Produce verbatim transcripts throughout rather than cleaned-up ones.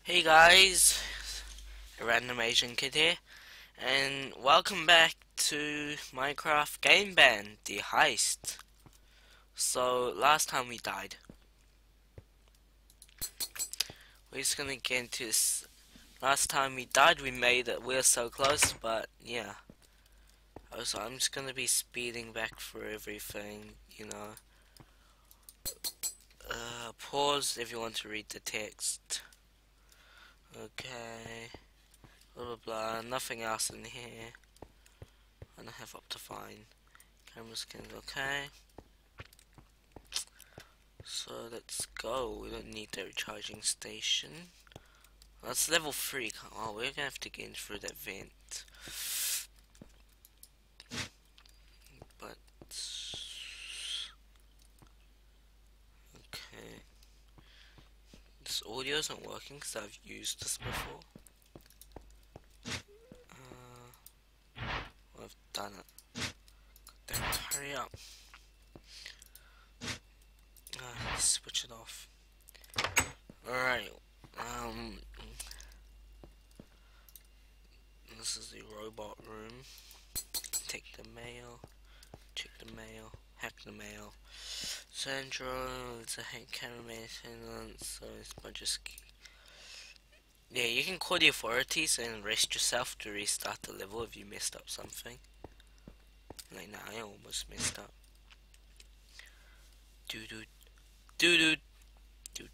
Hey guys, a random Asian kid here, and welcome back to Minecraft Gameband, the Heist. So, last time we died. We're just gonna get into this. Last time we died, we made it. We're so close, but yeah. Also, I'm just gonna be speeding back for everything, you know. Uh, pause if you want to read the text. Okay. Blah blah blah. Nothing else in here. I don't have up to fine. Camera skins, okay. So let's go. We don't need the recharging station. That's level three. Oh, we're gonna have to get in through that vent. But okay, this audio isn't working because I've used this before. Uh, I've done it. Damn it, hurry up. Uh, switch it off. Alright. Um, this is the robot room. Take the mail. Check the mail. Hack the mail. Central, it's a hack camera maintenance, so it's a bunch of ski. Yeah, you can call the authorities and arrest yourself to restart the level if you messed up something. Like now, I almost messed up. Doo doo doo doo doo.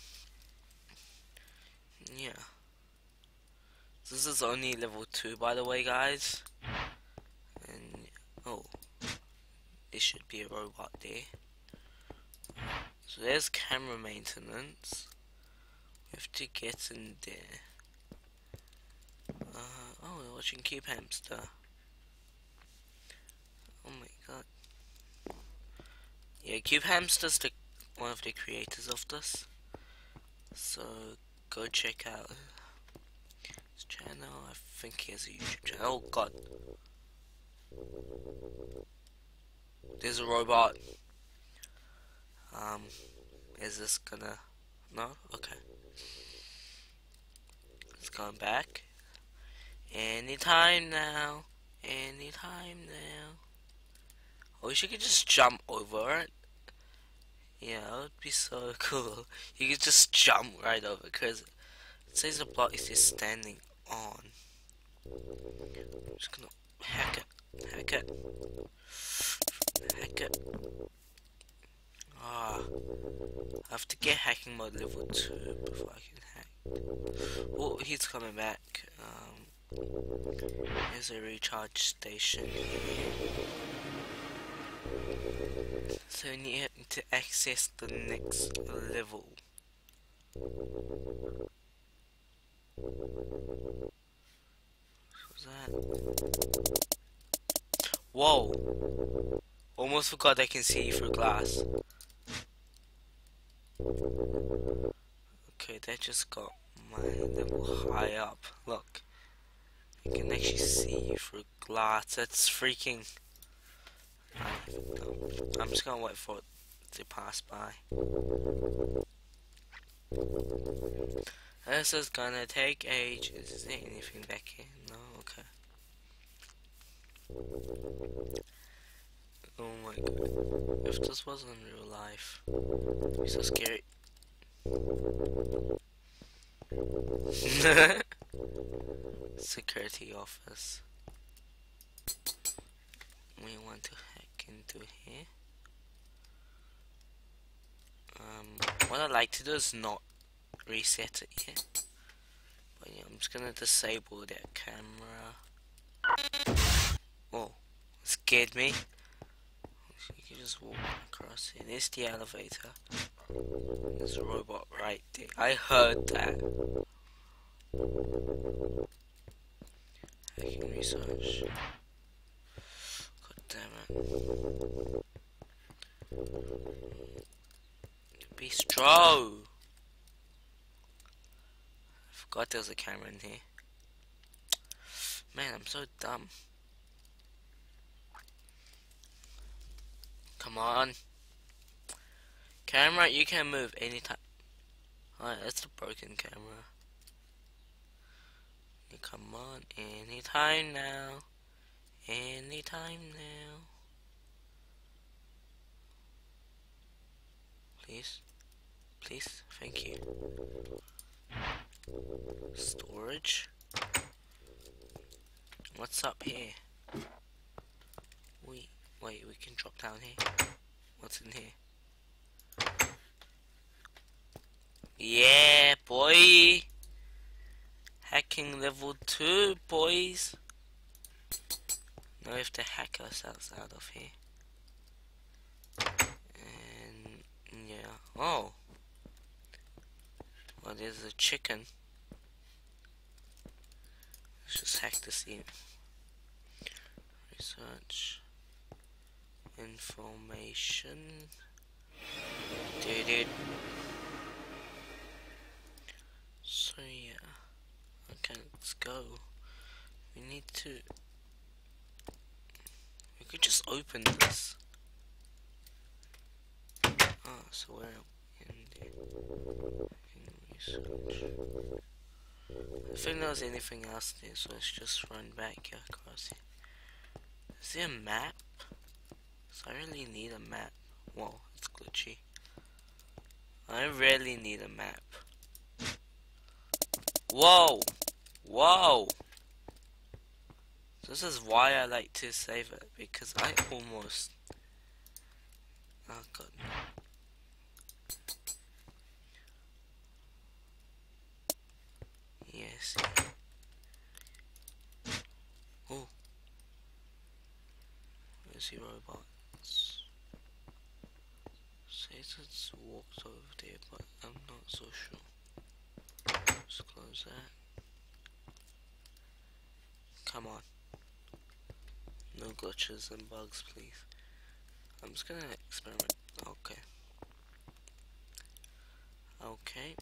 Yeah. This is only level two, by the way, guys. And oh, there should be a robot there. So there's camera maintenance. We have to get in there. Uh, oh, we're watching Cube Hamster. Oh my god. Yeah, Cube Hamster's the one of the creators of this. So go check out his channel. I think he has a YouTube channel. Oh god. There's a robot. Um, is this gonna... No? Okay. It's going back. Anytime now. Anytime now. I wish you could just jump over it. Yeah, that would be so cool. You could just jump right over because it says the block is just standing on. I'm just gonna hack it. Hack it. Hack it. Ah, I have to get hacking mode level two before I can hack. Oh, he's coming back. Um, there's a recharge station here. So we need to access the next level. What's that? Whoa! Almost forgot I can see through glass. Okay, that just got my level high up. Look. I can actually see through glass. That's freaking... I'm just gonna wait for it to pass by. This is gonna take ages. Is there anything back here? No? Okay. Oh my god. If this wasn't real life, it'd be so scary. Security office. We want to hack into here. Um, what I'd like to do is not reset it yet. But yeah, I'm just gonna disable that camera. Oh, it scared me. You can just walk across here. There's the elevator. There's a robot right there. I heard that. Hacking research. God damn it. Bistro! I forgot there was a camera in here. Man, I'm so dumb. Come on. Camera, you can move anytime. Alright, that's a broken camera. Come on, anytime now. Anytime now. Please. Please. Thank you. Storage. What's up here? Wait, wait, we can drop down here. What's in here? Yeah, boy! Hacking level two, boys! Now we have to hack ourselves out of here. And, yeah. Oh! Well, there's a chicken. Let's just hack this in. Research. Information. Did it. So yeah. Okay, let's go. We need to. We could just open this. Oh, so we're in there. In research. I think there was anything else there, so let's just run back here across here. Is there a map? So I really need a map. Whoa, it's glitchy. I really need a map. Whoa! Whoa! This is why I like to save it, because I almost... Oh god. Yes. Oh. Where's the robots? Says it's walked over there, but I'm not so sure. Let's close that. Come on. No glitches and bugs, please. I'm just gonna experiment. Okay. Okay.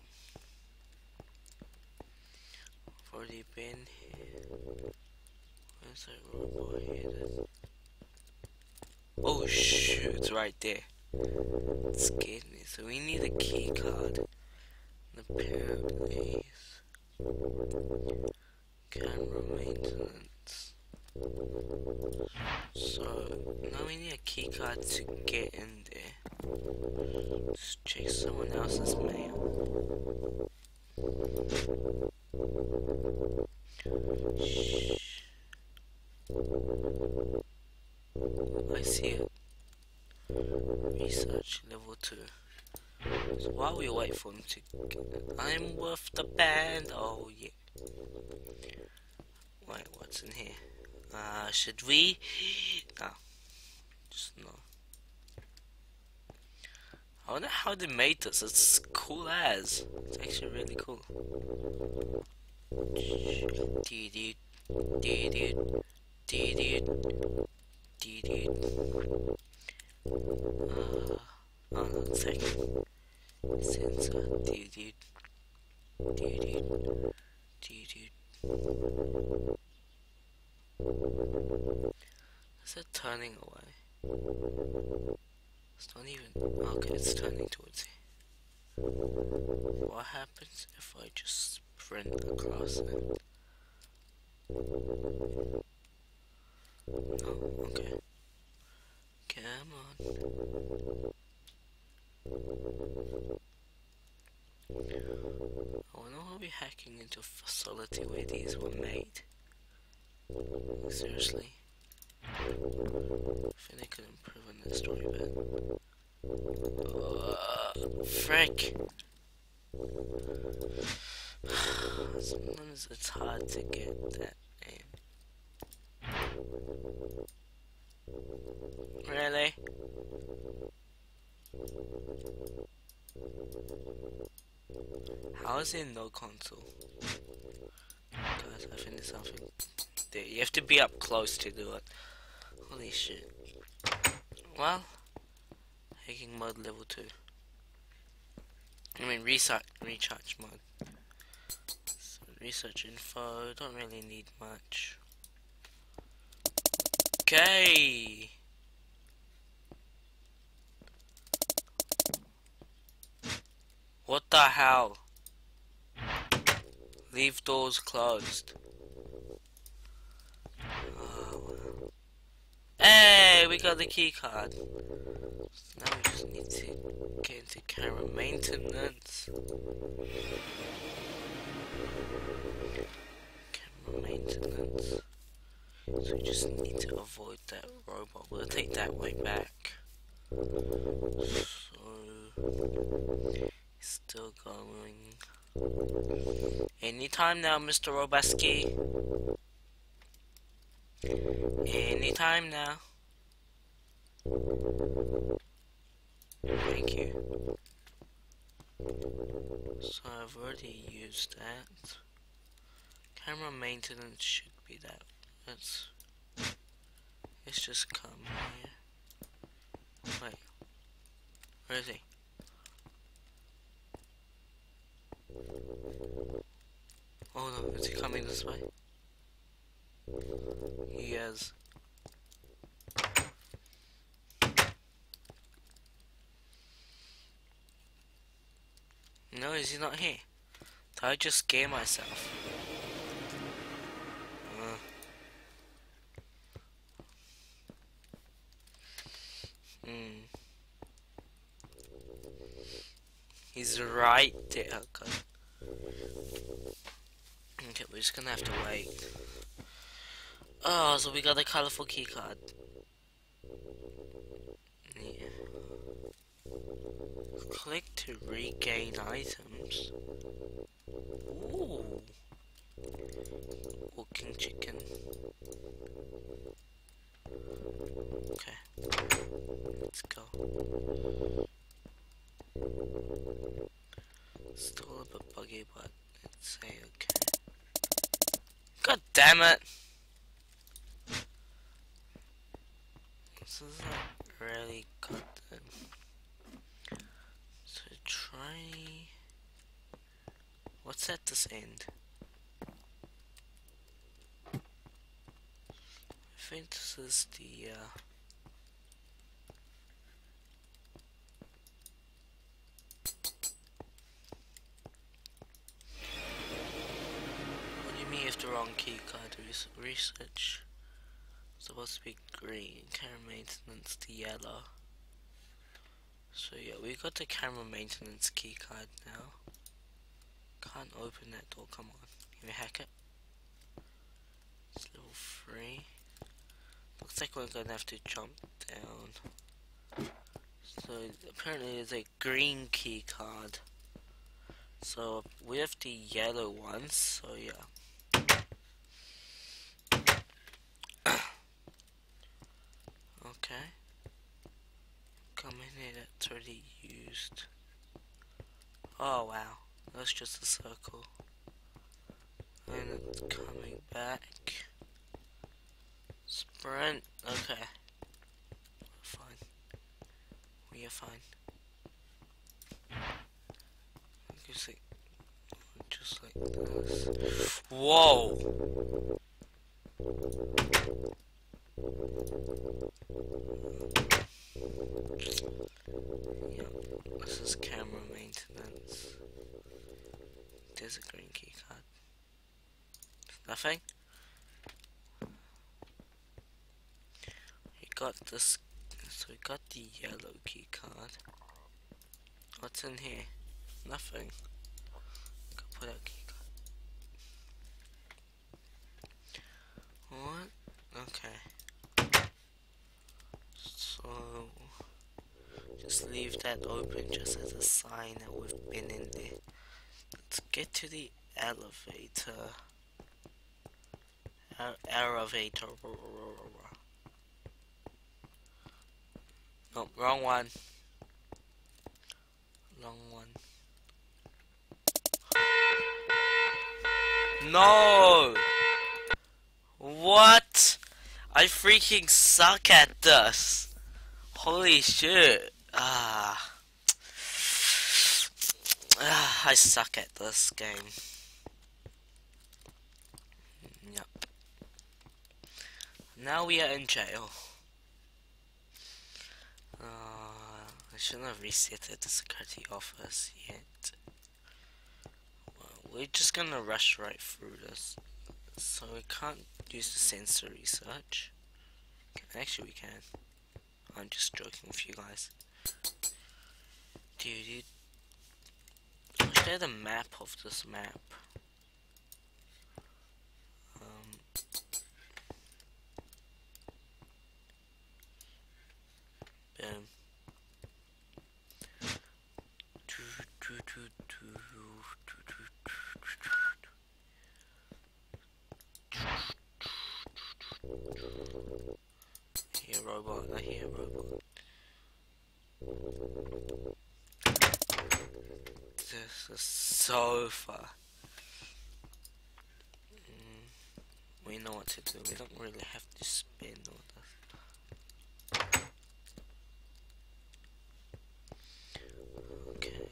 I've already been here. Where's that robot here? Oh shoot, it's right there. It scared me. So we need a key card. Apparently. Camera maintenance. So now we need a key card to get in there. Let's check someone else's mail. Shh. I see it. Research level two. So while we wait for him to get, I'm with the band. Oh yeah. Wait, what's in here? Uh, should we? No. Just no. I wonder how they made this. It's cool as. It's actually really cool. Dee dee dee dee dee dee dee dee. Uh, oh no, one second. Sensor. Dee dee dee dee dee dee. Is it turning away? It's not even. Okay, it's turning towards you. What happens if I just sprint across it? Oh, okay. Come on. I wonder why we're hacking into a facility where these were made. Seriously. I think they could improve on that story a bit. Uh, frick! Sometimes it's hard to get that aim. Really? How is there no console? Guys, I think there's something there. You have to be up close to do it. Holy shit. Well, hacking mode level two. I mean research recharge mode. So research info, don't really need much. Okay. What the hell? Leave doors closed. Hey, we got the key card. Now we just need to get into camera maintenance. Camera maintenance. So we just need to avoid that robot. We'll take that way back. So still going. Anytime now, Mister Robaski. Anytime now. Thank you. So I've already used that. Camera maintenance should be that. Let's let's just come here. Wait. Where is he? Oh no, is he coming this way? He is. No, is he not here? Did I just scare myself? Uh. Hmm. He's right there. Okay. Okay, we're just gonna have to wait. Oh, so we got a colorful key card. Yeah. Click to regain items. Ooh. Walking chicken. Okay. Let's go. Still a bit buggy, but let's say okay. God damn it! This is not really good then. So try... What's at this end? I think this is the uh... What do you mean if the wrong key card? Res research. Supposed to be green. Camera maintenance the yellow. So yeah, we got the camera maintenance key card now. Can't open that door, come on. Can we hack it? It's level three. Looks like we're gonna have to jump down. So apparently there's a green key card. So we have the yellow ones, so yeah. Okay. Come in here, that's already used. Oh wow, that's just a circle. And it's coming back. Sprint, okay. We're fine. We are fine. Just like, just like this. Whoa! Yeah, this is camera maintenance. There's a green key card. Nothing? We got this, so we got the yellow key card. What's in here? Nothing. Go put out key card. What? Okay. So just leave that open just as a sign that we've been in there. Let's get to the elevator. Uh, elevator. No, wrong one. Wrong one. No! What? I freaking suck at this. Holy shit. Ah. ah. I suck at this game. Yep. Now we are in jail. Uh, I shouldn't have reset the security office yet. Well, we're just gonna rush right through this. So we can't use the sensor research. Actually, we can. I'm just joking with you guys. Dude, I'll share the map of this map. Um, boom. Here, robot. I hear robot. This is so far. Mm, we know what to do. We don't really have to spin all this. Okay.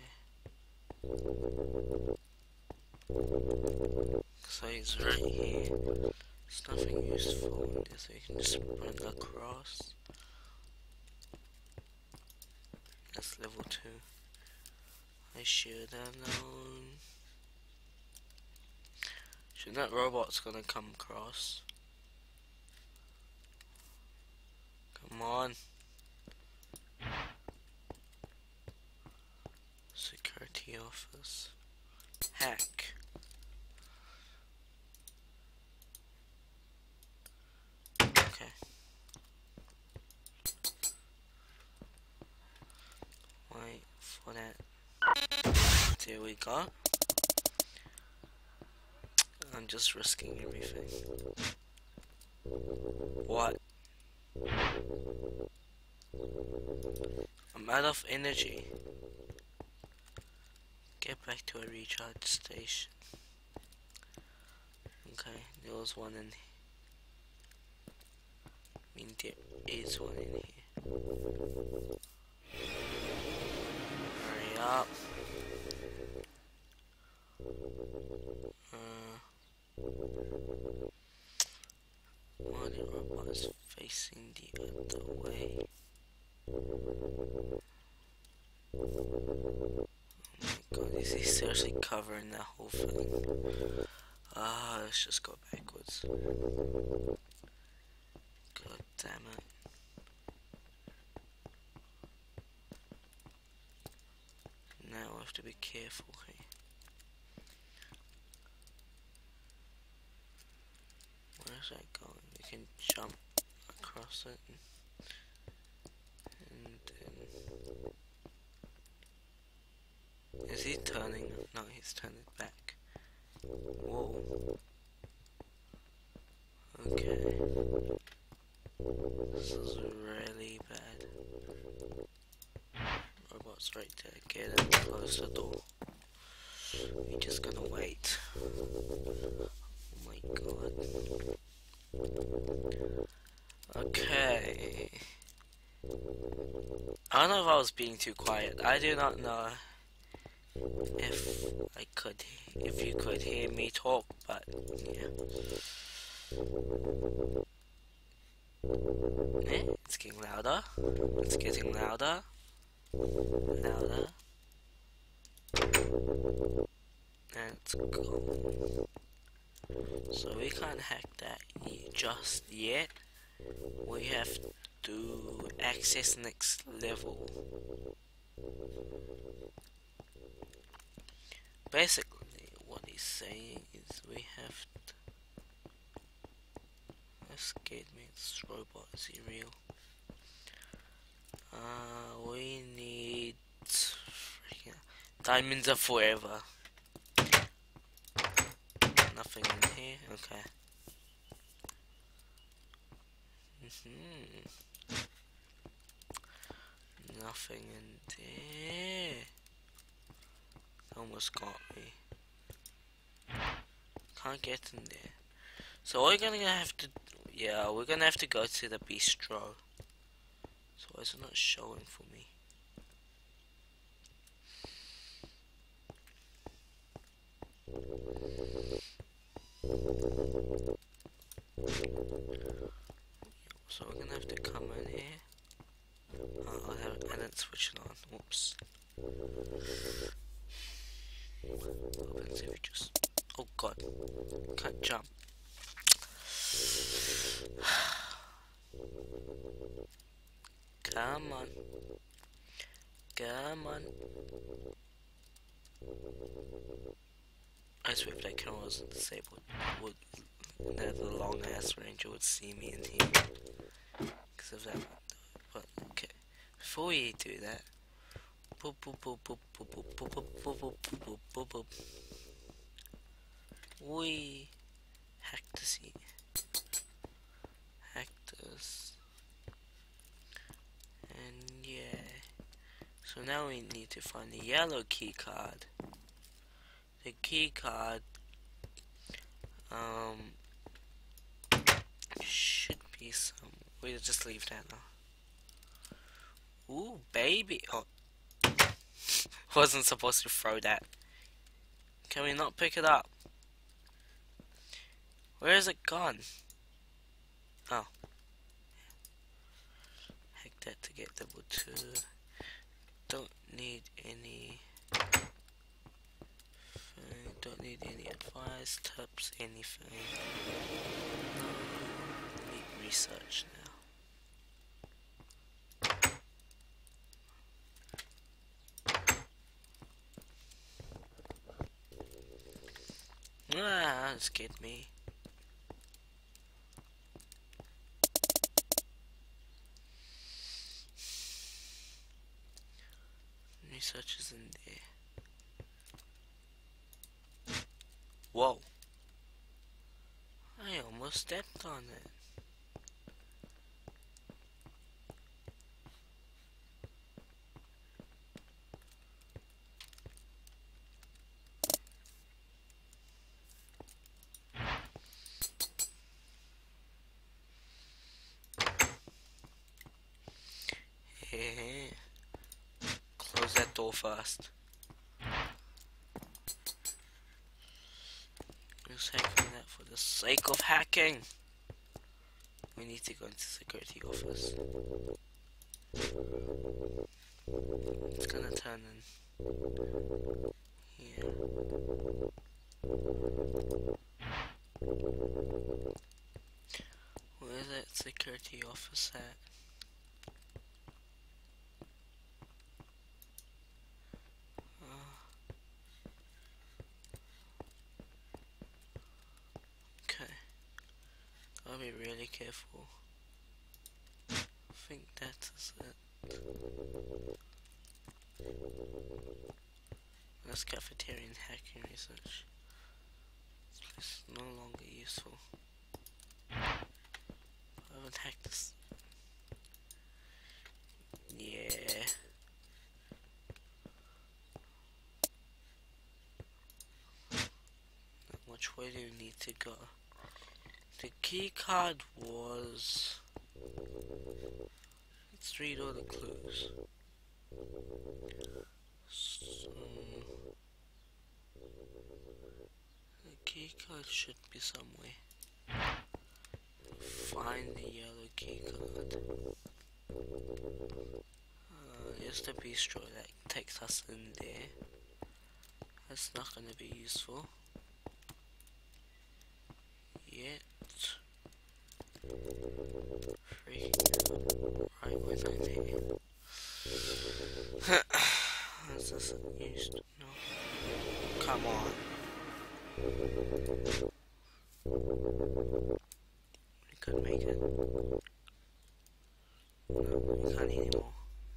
So he's right here. There's nothing useful in this, so you can just sprint across. That's level two. I should have known. Should that robot's gonna come across? Come on. Security office. Hack. Okay. Wait for that. There we go. I'm just risking everything. What? I'm out of energy. Get back to a recharge station. Okay, there was one in here. I mean, there is one in here. Hurry up. Uh, oh, the robot is facing the other way. Oh my god, is he seriously covering that whole thing? Ah, let's just go backwards. God damn it. Now I have to be careful here. Where's that going? You can jump across it. And then... Is he turning? No, he's turning back. Whoa. Okay. This is really bad. Robot's right there. Get him. Close the door. We're just gonna wait. Oh my god. Okay. I don't know if I was being too quiet. I do not know if I could, if you could hear me talk, but yeah. Eh? It's getting louder. It's getting louder. Louder. And it's gone. So we can't hack that just yet. We have to access next level. Basically, what he's saying is we have to... That scared me. This robot, is he real? Uh, we need... Freaking... Diamonds are forever. Nothing in here? Okay. Mm-hmm. Nothing in there. Almost got me. Can't get in there. So we're gonna have to, yeah, we're gonna have to go to the bistro. So why is it not showing for me? So we're gonna have to come in here. Oh, I have and then switch it on. Whoops. What happens if you just... Oh god, can't jump. Come on. Come on. I swear if that camera wasn't disabled, would that the long ass ranger would see me in here. Because of that. But okay. Before we do that, boop boop boop boop boop boop boop boop boop boop boop boop boop. We hack the scene. Hack this. And yeah. So now we need to find the yellow key card. The key card um should be some. We'll just leave that now. Ooh, baby. Oh, wasn't supposed to throw that. Can we not pick it up? Where is it gone? Oh. Hack that to get double two. Don't need any. Don't need any advice, tips, anything. No. Need research now. Ah, that scared me. Research is in there. Whoa. I almost stepped on it. Close that door first. Just hacking that for the sake of hacking. We need to go into security office. It's gonna turn in. Yeah. Where's that security office at? I'll be really careful. I think that is it. That's cafeteria and hacking research. It's no longer useful. I haven't hacked this. Yeah. Which way do you need to go? The key card was. Let's read all the clues. So, the key card should be somewhere. Find the yellow key card. Uh, there's the bistro that takes us in there. That's not gonna be useful yet. Free. Right when I'm there. Is this used? No. Come on. We could make it. No, we can't anymore.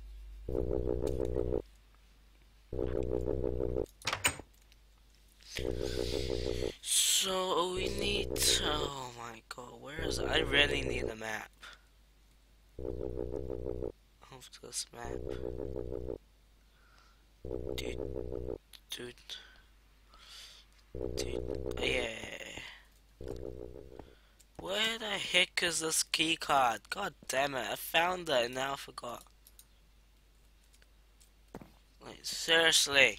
So we need to, oh my god, where is it? I really need a map of this map. Dude, dude, dude, yeah. Where the heck is this key card? God damn it, I found it and now I forgot. Like, seriously.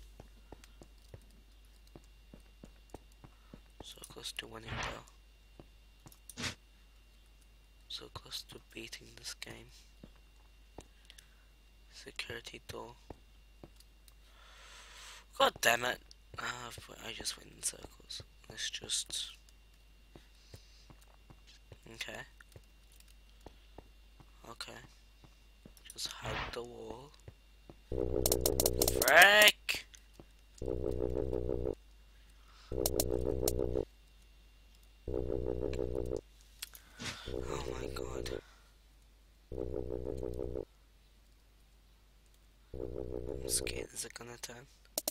So close to winning though. So close to beating this game. Security door. God damn it. Uh, I just went in circles. Let's just... Okay. Okay. Just hug the wall. Frick! Oh my god. I'm scared. Is it gonna turn?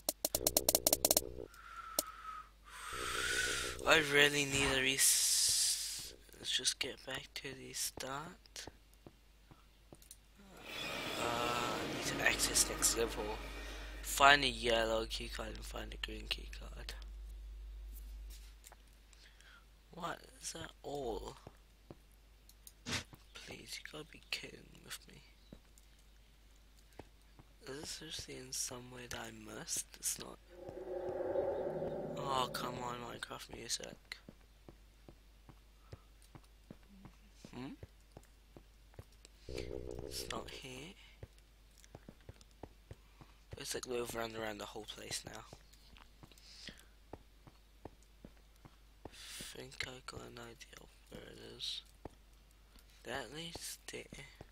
I really need a res. Let's just get back to the start. Uh, I need to access next level. Find a yellow keycard and find a green keycard. What is that all? Please, you gotta be kidding with me. Is this seriously in some way that I missed? It's not. Oh, come on, Minecraft music. Hmm? It's not here. It's like we've run around the whole place now. Think I got an idea of where it is. That leads there.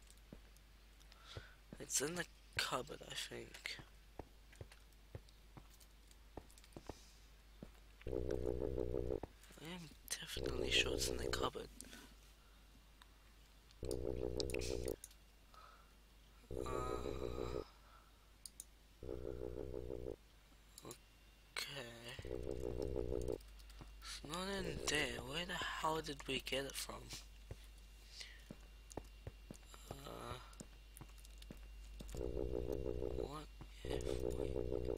It's in the cupboard, I think. I am definitely sure it's in the cupboard. Uh, okay. It's not in there. Where the hell did we get it from? Uh, what if we...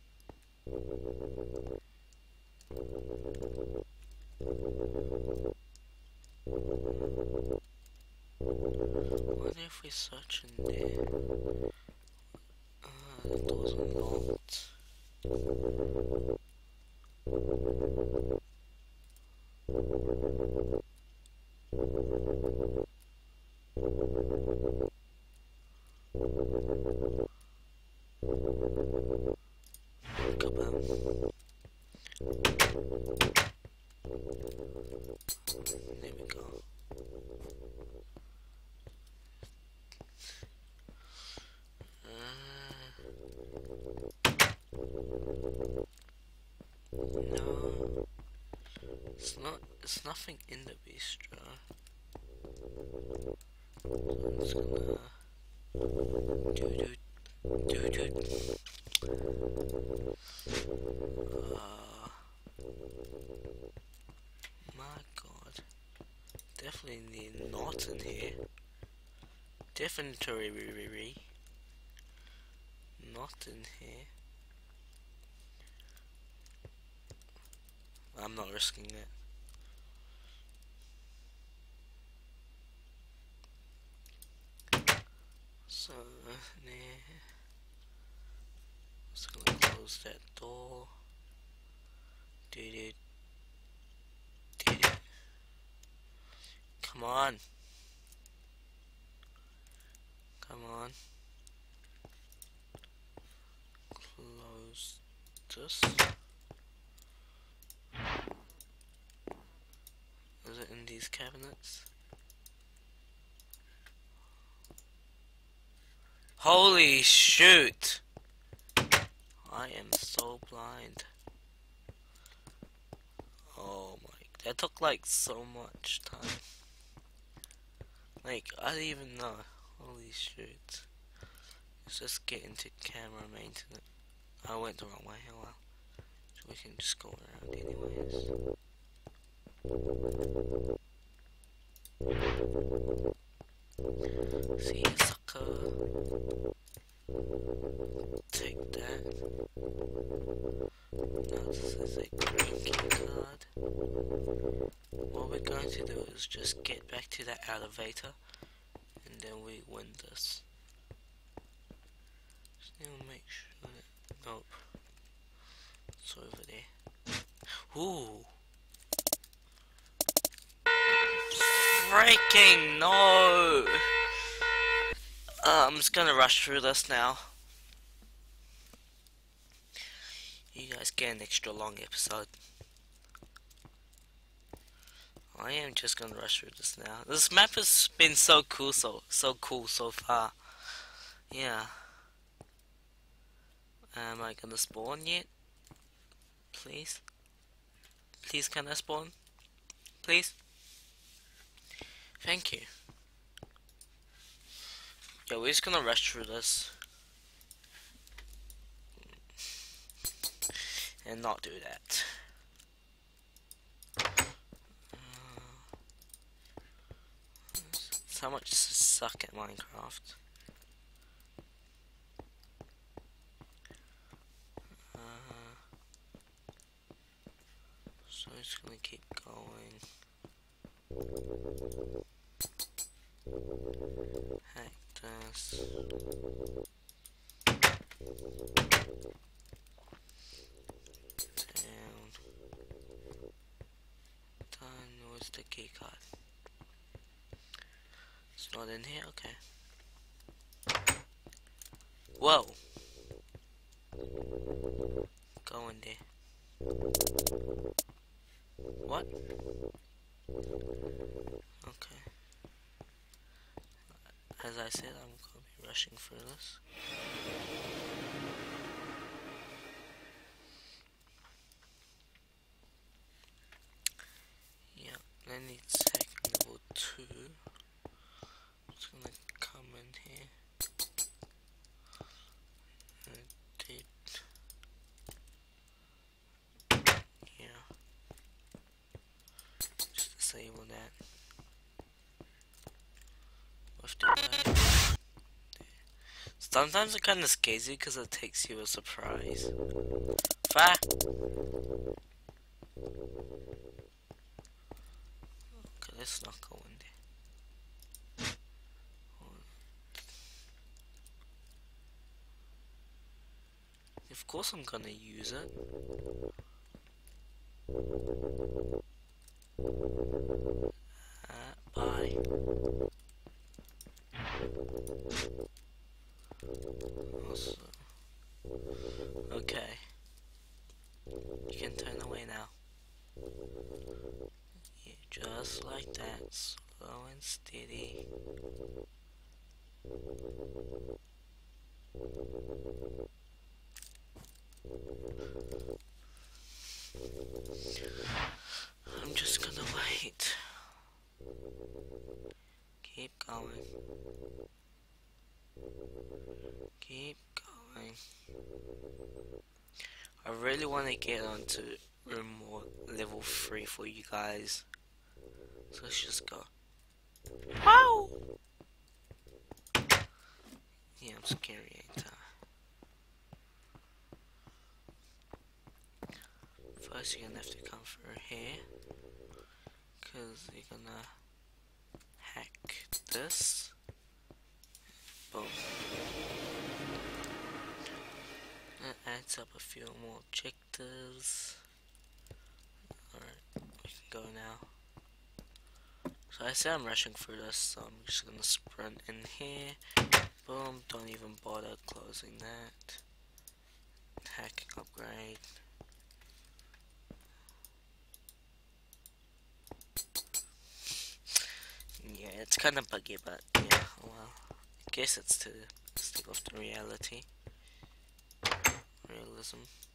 What if we search in there? Uh, the doors are locked. Kabam. There we go. No, it's not. It's nothing in the bistro. I'm just gonna do do do do. Uh, my God, definitely need not in here. Definitely not in here. I'm not risking it. So, nah. Just gonna close that door. Did it? Did it? Come on. Come on. Close this. Is it in these cabinets? Holy shoot! I am so blind. Oh my, that took like so much time. Like, I didn't even know. Holy shoot. Let's just get into camera maintenance. I went the wrong way, oh well. So we can just go around anyways. See you, sucker. Take that. Now this is a green key card. What we're going to do is just get back to that elevator and then we win this. Just need to make sure that, nope. It's over there. Ooh. Freaking no! Uh, I'm just gonna rush through this now. You guys get an extra long episode. I am just gonna rush through this now. This map has been so cool, so so cool so far. Yeah. Am I gonna spawn yet? Please? Please can I spawn? Please? Thank you. Yeah, we're just gonna rush through this. And not do that. So much to suck at Minecraft. Uh, so it's gonna keep going. Hack this. Down. Done. Where's the key card? It's not in here. Okay. Whoa. Go in there. What? Okay. As I said, I'm gonna be rushing through this. Yeah, then it's hack level two. It's gonna come in here. I did. Yeah. Just disable that. With the light. Sometimes it kinda scares you because it takes you a surprise. Fire! Okay, let's not go in there. Of course I'm gonna use it. Uh, bye. Also, okay. You can turn away now. Yeah, just like that. Slow and steady. I'm just gonna wait. Keep going. Keep going. I really want to get onto room or level three for you guys. So let's just go. Wow! Yeah, I'm scary, ain't I? First you're gonna have to come through here, cause you're gonna hack this. Boom. That adds up a few more objectives. Alright, we can go now. So I say I'm rushing through this, so I'm just gonna sprint in here. Boom, don't even bother closing that. Hacking upgrade. Yeah, it's kind of buggy, but yeah, well, I guess it's to stick off the reality. Realism.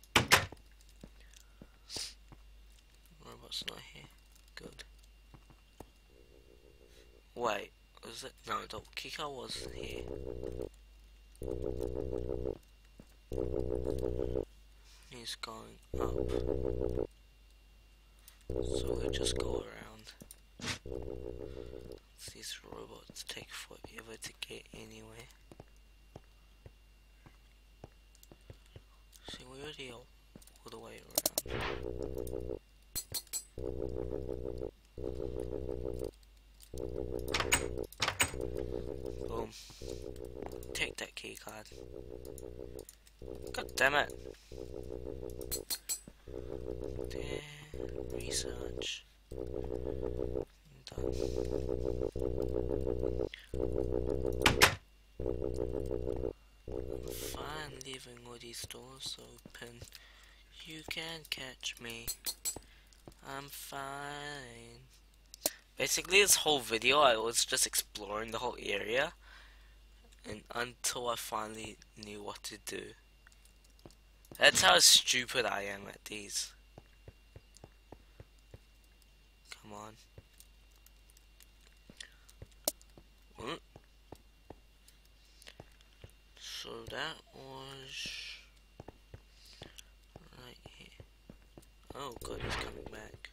Robot's not here. Good. Wait, was it? No, the kicker was here. He's going up. So we just go around. These robots take forever to get anywhere. See, we're already all, all the way around. Boom. Take that key card. God damn it. There. Research. Done. Fine, leaving all these doors open. You can't catch me. I'm fine. Basically, this whole video, I was just exploring the whole area, and until I finally knew what to do. That's how stupid I am at these. Come on. Mm. So that was right here. Oh god, he's coming back.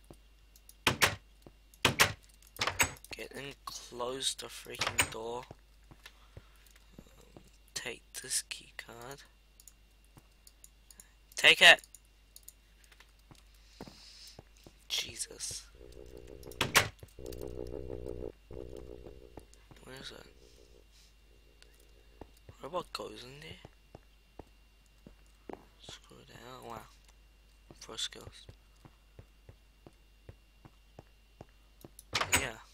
Get in, close the freaking door. Um, take this key card. Take it! Jesus. Where is it? Robot goes in there. Screw down. Wow. Pro skills. Yeah.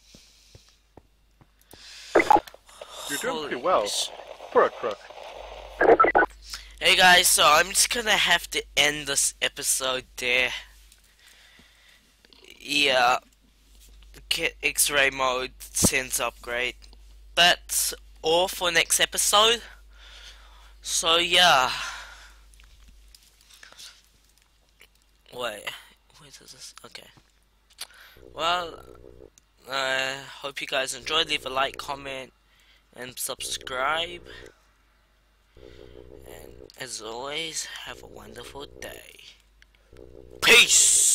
You're doing Holy pretty well sh- for a crook. Hey guys, so I'm just gonna have to end this episode there. Yeah. Get X-ray mode sends upgrade. That's all for next episode. So yeah. Wait. Where does this? Okay. Well, I uh, hope you guys enjoyed. Leave a like, comment, and subscribe. And as always, have a wonderful day. Peace!